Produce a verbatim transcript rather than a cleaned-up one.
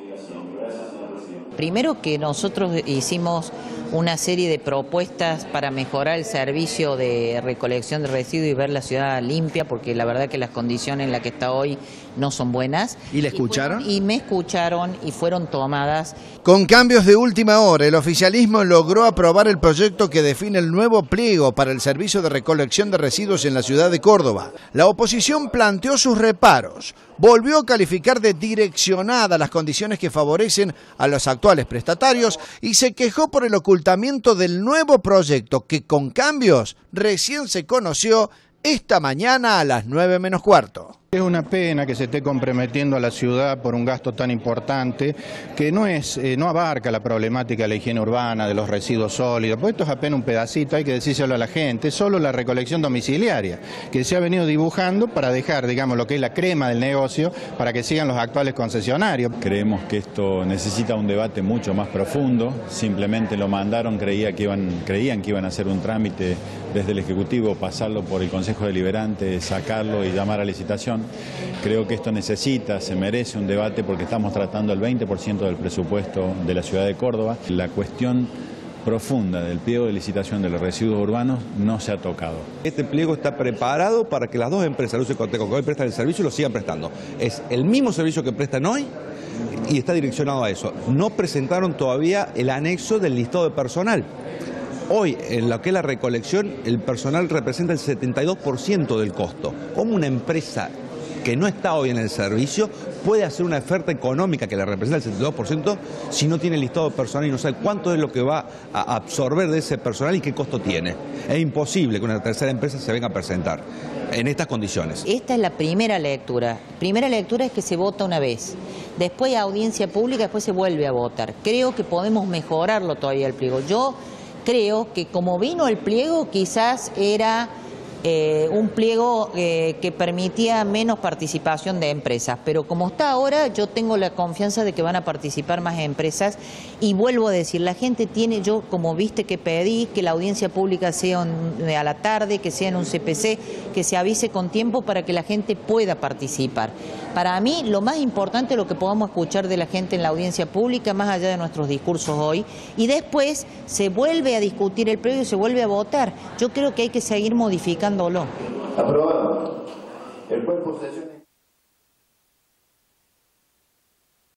Primero que nosotros hicimos una serie de propuestas para mejorar el servicio de recolección de residuos y ver la ciudad limpia, porque la verdad que las condiciones en las que está hoy no son buenas. ¿Y le escucharon? Y, fueron, y me escucharon y fueron tomadas. Con cambios de última hora, el oficialismo logró aprobar el proyecto que define el nuevo pliego para el servicio de recolección de residuos en la ciudad de Córdoba. La oposición planteó sus reparos, volvió a calificar de direccionada las condiciones que favorecen a los actuales prestatarios y se quejó por el ocultamiento del nuevo proyecto que con cambios recién se conoció esta mañana a las nueve menos cuarto. Es una pena que se esté comprometiendo a la ciudad por un gasto tan importante que no es, eh, no abarca la problemática de la higiene urbana, de los residuos sólidos, porque esto es apenas un pedacito, hay que decírselo a la gente, solo la recolección domiciliaria, que se ha venido dibujando para dejar, digamos, lo que es la crema del negocio, para que sigan los actuales concesionarios. Creemos que esto necesita un debate mucho más profundo, simplemente lo mandaron, creía que iban, creían que iban a hacer un trámite desde el Ejecutivo, pasarlo por el Consejo Deliberante, sacarlo y llamar a licitación. Creo que esto necesita, se merece un debate porque estamos tratando el veinte por ciento del presupuesto de la ciudad de Córdoba. La cuestión profunda del pliego de licitación de los residuos urbanos no se ha tocado. Este pliego está preparado para que las dos empresas, Luz y Coteco, que hoy prestan el servicio, lo sigan prestando. Es el mismo servicio que prestan hoy y está direccionado a eso. No presentaron todavía el anexo del listado de personal. Hoy, en lo que es la recolección, el personal representa el setenta y dos por ciento del costo. ¿Cómo una empresa que no está hoy en el servicio puede hacer una oferta económica que le representa el setenta y dos por ciento si no tiene listado de personal y no sabe cuánto es lo que va a absorber de ese personal y qué costo tiene? Es imposible que una tercera empresa se venga a presentar en estas condiciones. Esta es la primera lectura. Primera lectura es que se vota una vez. Después audiencia pública, después se vuelve a votar. Creo que podemos mejorarlo todavía el pliego. Yo creo que como vino el pliego quizás era eh, un pliego eh, que permitía menos participación de empresas, pero como está ahora yo tengo la confianza de que van a participar más empresas y vuelvo a decir, la gente tiene, yo como viste que pedí que la audiencia pública sea un, a la tarde, que sea en un C P C, que se avise con tiempo para que la gente pueda participar. Para mí lo más importante es lo que podamos escuchar de la gente en la audiencia pública, más allá de nuestros discursos hoy, y después se vuelve a discutir el pliego y se vuelve a votar. Yo creo que hay que seguir modificándolo. Aprobado. El cuerpo de sesión